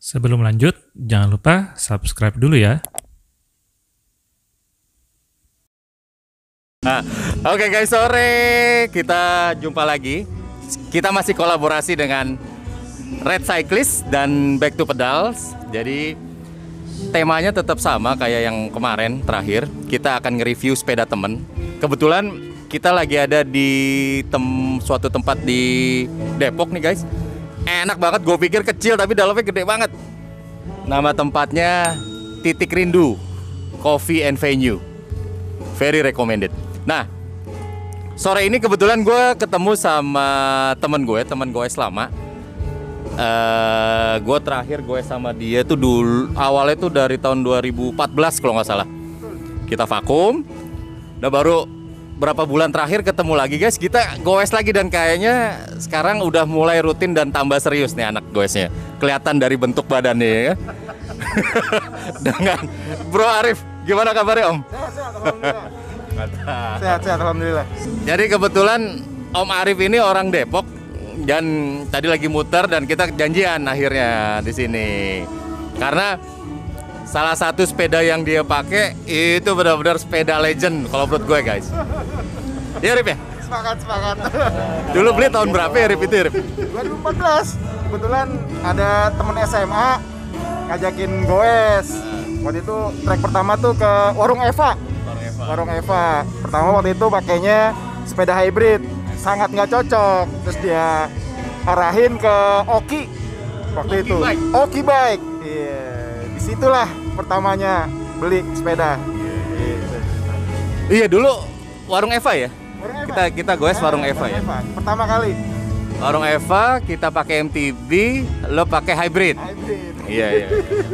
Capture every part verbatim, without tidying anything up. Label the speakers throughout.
Speaker 1: Sebelum lanjut, jangan lupa subscribe dulu ya.
Speaker 2: Nah, oke okay guys, sore kita jumpa lagi. Kita masih kolaborasi dengan Red Cyclist dan Back to Pedals. Jadi temanya tetap sama kayak yang kemarin terakhir. Kita akan nge-review sepeda temen. Kebetulan kita lagi ada di tem suatu tempat di Depok nih guys. Enak banget, gue pikir kecil tapi dalamnya gede banget. Nama tempatnya Titik Rindu Coffee and Venue. Very recommended. Nah, sore ini kebetulan gue ketemu sama temen gue, temen gue selama. Uh, gue terakhir gue sama dia tuh dulu awalnya tuh dari tahun dua ribu empat belas kalau nggak salah. Kita vakum. Udah baru berapa bulan terakhir ketemu lagi guys. Kita goes lagi dan kayaknya sekarang udah mulai rutin dan tambah serius nih anak goesnya. Kelihatan dari bentuk badannya ya. Dengan Bro Arif, gimana kabarnya Om?
Speaker 3: Sehat, alhamdulillah. Sehat, sehat, alhamdulillah.
Speaker 2: Jadi kebetulan Om Arif ini orang Depok dan tadi lagi muter dan kita janjian akhirnya di sini. Karena salah satu sepeda yang dia pakai itu benar-benar sepeda legend kalau menurut gue guys. Iya Rip ya?
Speaker 3: Sepakat, sepakat.
Speaker 2: Dulu beli tahun berapa ya Rip itu Rip?
Speaker 3: dua ribu empat belas. Kebetulan ada temen S M A ngajakin goes. Waktu itu trek pertama tuh ke Warung Eva. Warung Eva. Pertama waktu itu pakainya sepeda hybrid, sangat nggak cocok. Terus dia arahin ke Oki waktu
Speaker 2: Oki
Speaker 3: itu.
Speaker 2: Bike.
Speaker 3: Oki Bike. Iya. Disitulah pertamanya beli sepeda. Gitu.
Speaker 2: Iya dulu Warung Eva ya?
Speaker 3: Warung Eva.
Speaker 2: Kita kita goes Warung Eva ya?
Speaker 3: Pertama kali.
Speaker 2: Warung Eva kita pakai M T B, lo pakai hybrid.
Speaker 3: Hybrid.
Speaker 2: Iya iya.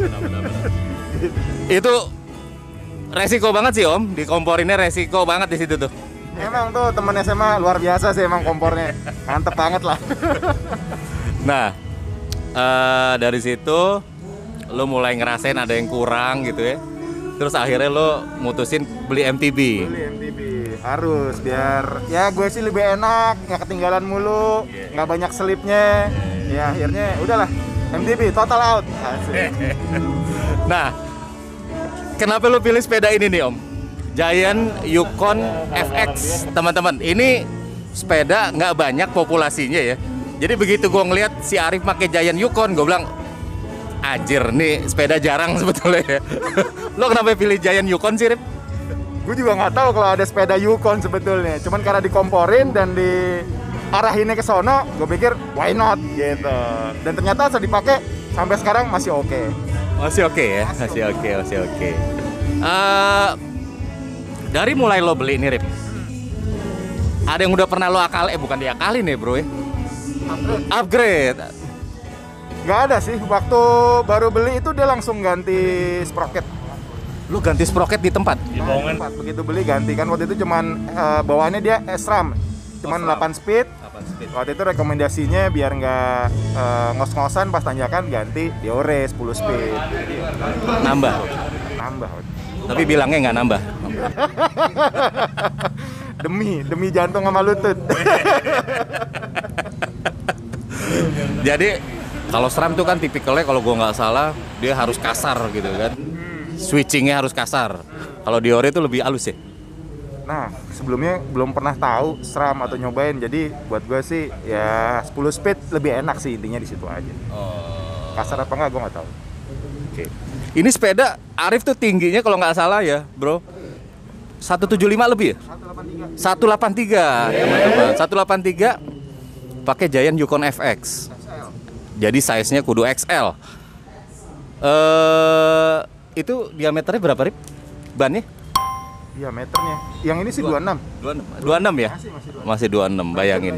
Speaker 2: Itu resiko banget sih Om, dikomporinnya resiko banget di situ tuh.
Speaker 3: Emang tuh temen S M A luar biasa sih emang kompornya. Mantep banget lah.
Speaker 2: Nah, eh, dari situ lo mulai ngerasain ada yang kurang gitu ya. Terus akhirnya lo mutusin beli M T B.
Speaker 3: Beli M T B harus biar ya gue sih lebih enak, nggak ketinggalan mulu, nggak yeah. banyak selipnya. Ya akhirnya udahlah M T B total out. Asik.
Speaker 2: Nah, kenapa lo pilih sepeda ini nih Om? Giant Yukon F X teman-teman. Ini sepeda nggak banyak populasinya ya. Jadi begitu gue ngeliat si Arif pakai Giant Yukon, gue bilang anjir nih sepeda jarang sebetulnya ya. Lo kenapa pilih Giant Yukon sih Rip?
Speaker 3: Gue juga nggak tahu kalau ada sepeda Yukon sebetulnya. Cuman karena dikomporin dan diarahinnya ke sono, gue pikir why not gitu. Dan ternyata saat dipakai sampai sekarang masih oke. Okay.
Speaker 2: Masih oke okay ya, masih oke, okay, masih oke. Okay. Uh, dari mulai lo beli nih Rip, ada yang udah pernah lo akal, eh bukan diakalin ya bro ya?
Speaker 3: Upgrade.
Speaker 2: Upgrade.
Speaker 3: Gak ada sih, waktu baru beli itu dia langsung ganti sprocket.
Speaker 2: Lu ganti sprocket di tempat?
Speaker 3: Di bawaan. Begitu beli ganti kan waktu itu cuman uh, bawaannya dia S-Ram. Cuman oh, delapan speed. delapan speed. Waktu itu rekomendasinya biar nggak uh, ngos-ngosan pas tanjakan ganti Diore sepuluh speed.
Speaker 2: Nambah.
Speaker 3: Nambah.
Speaker 2: Tapi bilangnya nggak nambah.
Speaker 3: demi demi jantung sama lutut.
Speaker 2: Jadi kalau SRAM tuh kan tipikalnya kalau gua nggak salah dia harus kasar gitu kan. Switchingnya harus kasar. Kalau Diore itu lebih halus ya.
Speaker 3: Nah sebelumnya belum pernah tahu SRAM atau nyobain. Jadi buat gue sih ya sepuluh speed lebih enak sih intinya di situ aja. Oh. Kasar apa nggak gue nggak tahu.
Speaker 2: Oke. Ini sepeda Arif tuh tingginya kalau nggak salah ya bro seratus tujuh puluh lima lebih ya? seratus delapan puluh tiga. seratus delapan puluh tiga pakai Giant Yukon F X. Jadi size-nya kudu X L. Eh itu diameternya berapa Rip? Bannya?
Speaker 3: Diameternya. Yang ini sih dua puluh enam.
Speaker 2: dua puluh enam ya?
Speaker 3: Masih, masih dua puluh enam.
Speaker 2: Masih dua puluh enam, bayangin.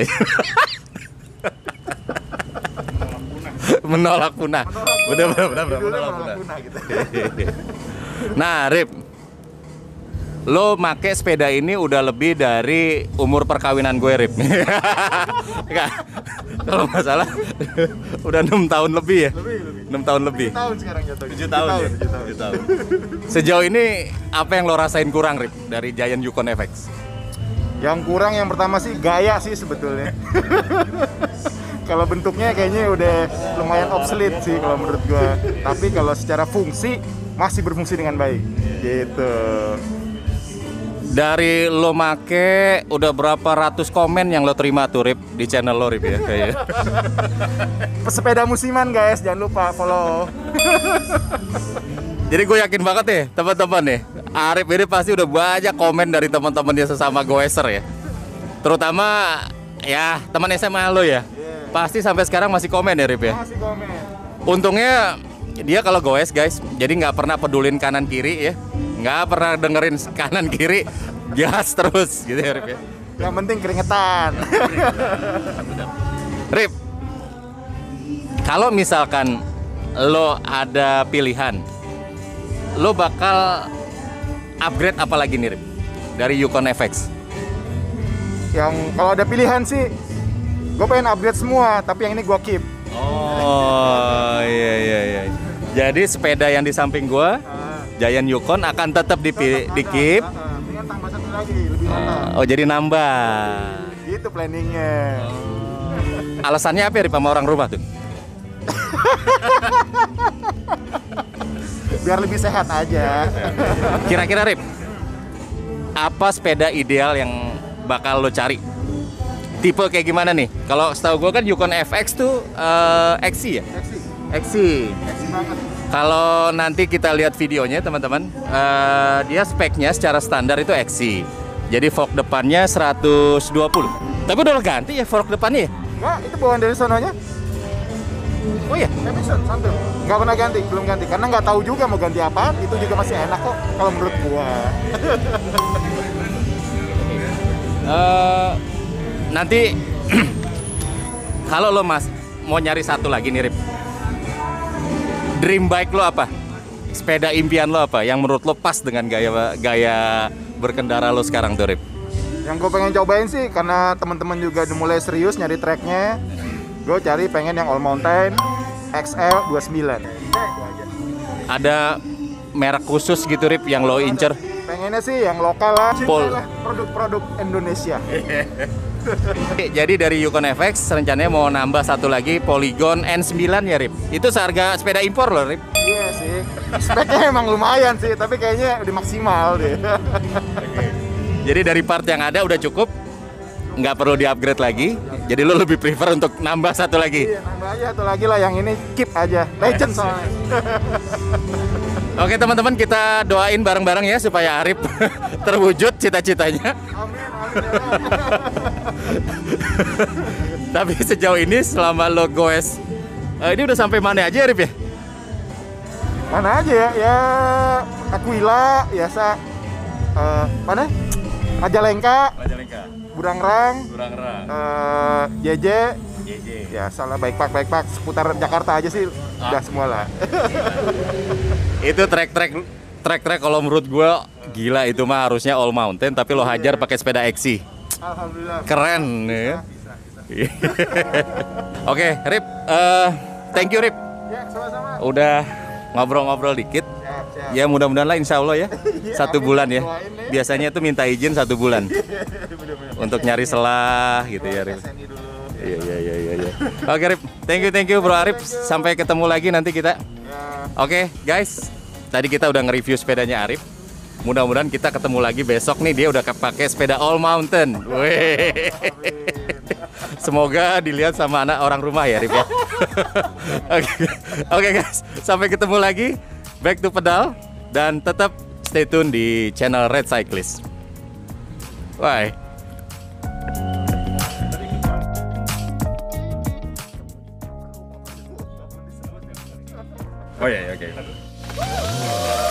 Speaker 2: Menolak punah. Benar benar benar menolak punah gitu. Nah, Rip. Lo make sepeda ini udah lebih dari umur perkawinan gue Rip. Enggak. Kalau nggak salah udah enam tahun lebih ya.
Speaker 3: Lebih, lebih.
Speaker 2: enam tahun lebih.
Speaker 3: tujuh tahun sekarang jatuhnya.
Speaker 2: tujuh tahun,
Speaker 3: tahun,
Speaker 2: ya?
Speaker 3: tujuh tahun.
Speaker 2: tujuh tahun. Sejauh ini apa yang lo rasain kurang Rip dari Giant Yukon F X?
Speaker 3: Yang kurang yang pertama sih gaya sih sebetulnya. Kalau bentuknya kayaknya udah lumayan obsolete sih kalau menurut gua. Tapi kalau secara fungsi masih berfungsi dengan baik. Gitu.
Speaker 2: Dari lo make udah berapa ratus komen yang lo terima tuh Rip di channel lo Rip ya kayaknya.
Speaker 3: Pesepeda musiman guys, jangan lupa follow.
Speaker 2: Jadi gue yakin banget nih teman-teman nih, Arif ini pasti udah banyak komen dari teman-teman dia sesama goeser ya. Terutama ya teman S M A lo ya. Pasti sampai sekarang masih komen ya Rip ya.
Speaker 3: Masih komen.
Speaker 2: Untungnya dia kalau goes guys, jadi nggak pernah pedulin kanan kiri ya, nggak pernah dengerin kanan kiri, gas terus gitu ya Rip ya.
Speaker 3: Yang penting keringetan.
Speaker 2: Rip, kalau misalkan lo ada pilihan, lo bakal upgrade apa lagi nih Rip dari Yukon F X?
Speaker 3: Yang kalau ada pilihan sih, gue pengen upgrade semua, tapi yang ini gue keep.
Speaker 2: Oh iya iya iya. Jadi sepeda yang di samping gua, Giant Yukon akan tetap di di keep.
Speaker 3: Dengan tambah satu lagi, lebih mantap.
Speaker 2: Oh jadi nambah.
Speaker 3: Gitu planningnya.
Speaker 2: Alasannya apa ya Rip sama orang rumah tuh?
Speaker 3: Biar lebih sehat aja.
Speaker 2: Kira-kira Rip, apa sepeda ideal yang bakal lo cari? Tipe kayak gimana nih? Kalau setahu gue kan Yukon F X tuh uh, X C ya?
Speaker 3: X C.
Speaker 2: X C.
Speaker 3: X C banget.
Speaker 2: Kalau nanti kita lihat videonya teman-teman, uh, dia speknya secara standar itu X C. Jadi fork depannya seratus dua puluh. Tapi udah lo ganti ya fork depannya ya?
Speaker 3: Enggak, itu bawaan dari sononya.
Speaker 2: Oh iya?
Speaker 3: Episode santai. Enggak pernah ganti, belum ganti. Karena nggak tahu juga mau ganti apa. Itu juga masih enak kok kalau menurut gua.
Speaker 2: Uh, nanti kalau lo mas mau nyari satu lagi nih Rip, dream bike lo apa? Sepeda impian lo apa? Yang menurut lo pas dengan gaya gaya berkendara lo sekarang tuh Rip?
Speaker 3: Yang gue pengen cobain sih karena teman-teman juga udah mulai serius nyari tracknya. Gue cari pengen yang all mountain X L dua puluh sembilan.
Speaker 2: Ada merek khusus gitu Rip yang lo incer?
Speaker 3: Pengennya sih yang lokal lah.
Speaker 2: Pol.
Speaker 3: Cintalah produk-produk Indonesia.
Speaker 2: Jadi dari Yukon F X rencananya mau nambah satu lagi Polygon N sembilan ya Rip. Itu seharga sepeda impor loh Rip.
Speaker 3: Iya sih. Speknya emang lumayan sih, tapi kayaknya udah maksimal deh.
Speaker 2: Jadi dari part yang ada udah cukup, nggak perlu di-upgrade lagi. Jadi lo lebih prefer untuk nambah satu lagi.
Speaker 3: Iya, nambah aja satu lagi lah, yang ini keep aja. Legend soalnya.
Speaker 2: Oke teman-teman, kita doain bareng-bareng ya supaya Arif terwujud cita-citanya.
Speaker 3: Amin, amin.
Speaker 2: Tapi sejauh ini selama lo goes, eh, ini udah sampai mana aja Arif ya?
Speaker 3: Mana aja ya? Ya Aquila, biasa. Uh, mana? Majalengka,
Speaker 2: Majalengka,
Speaker 3: Burangrang,
Speaker 2: Burangrang,
Speaker 3: uh, J J.
Speaker 2: J J.
Speaker 3: Ya salah, baik pak baik pak seputar Jakarta aja sih
Speaker 2: Ah.
Speaker 3: udah semua lah.
Speaker 2: Itu trek-trek trek-trek kalau menurut gue gila, itu mah harusnya all mountain tapi lo hajar pakai sepeda X C.
Speaker 3: Alhamdulillah.
Speaker 2: Keren ya.
Speaker 3: Bisa, bisa.
Speaker 2: Oke, Rip, eh, thank you Rip.
Speaker 3: Ya, sama-sama.
Speaker 2: Udah ngobrol-ngobrol dikit.
Speaker 3: Siap, siap.
Speaker 2: Ya mudah-mudahan lah insya Allah ya. Satu
Speaker 3: amin.
Speaker 2: bulan ya.
Speaker 3: Doain deh.
Speaker 2: Biasanya tuh minta izin satu bulan
Speaker 3: Bener-bener.
Speaker 2: untuk nyari selah gitu ya Rip.
Speaker 3: S N I dulu.
Speaker 2: Iya iya iya iya. iya. Oke Rip, thank you thank you Bro Arif. Sampai ketemu lagi nanti kita.
Speaker 3: Ya,
Speaker 2: Oke guys, tadi kita udah nge-review sepedanya Arif. Mudah-mudahan kita ketemu lagi besok nih, dia udah pakai sepeda all mountain. Weh. Semoga dilihat sama anak orang rumah ya Rip ya. Oke Oke guys, sampai ketemu lagi. Back to pedal dan tetap stay tune di channel Red Cyclist. Bye. Oh iya, oke.